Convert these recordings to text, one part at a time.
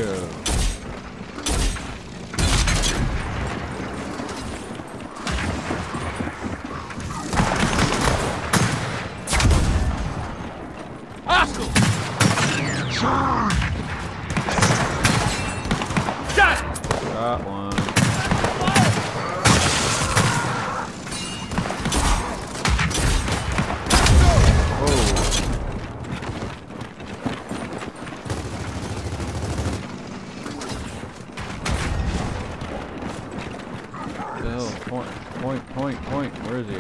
kill. Got one. Point. Where is he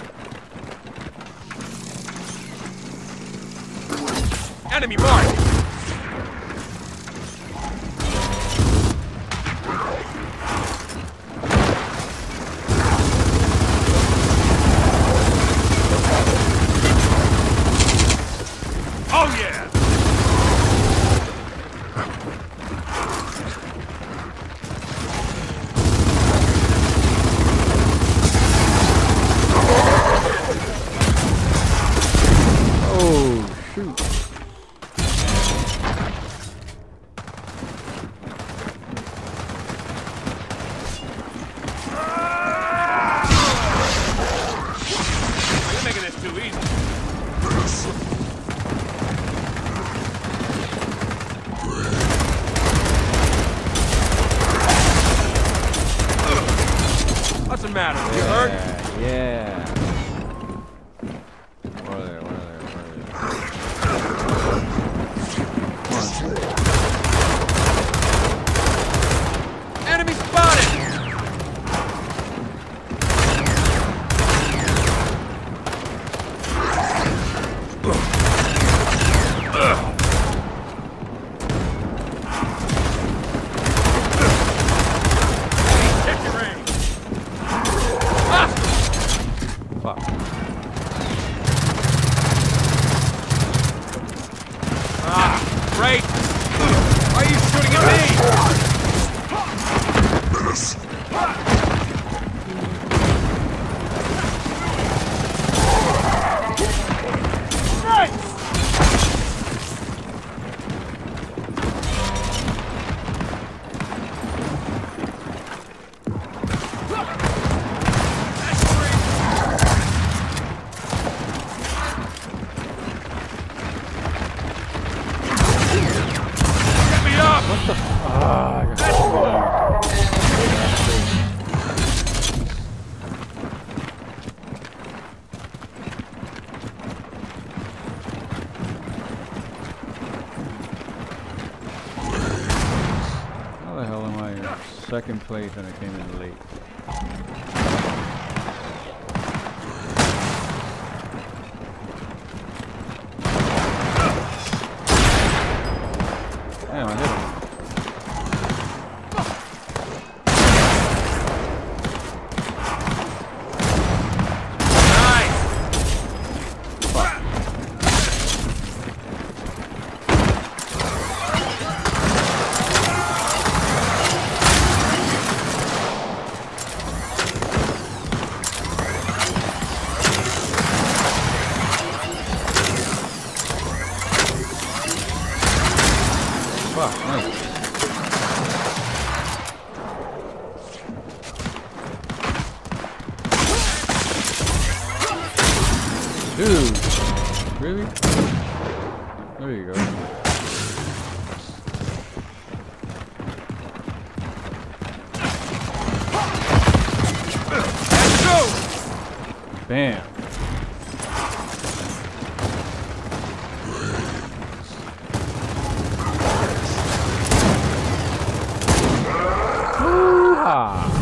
at? Enemy mark! Oh yeah! Oh shoot. You're making this too easy. What's the matter? You hurt? Yeah. Where are they? Enemy spotted! Fuck. Great! Why are you shooting at me? How the hell am I in second place and I came in late? Damn, I hit him. Fuck, nice. Dude, really? There you go. Let's go! Bam. Ah.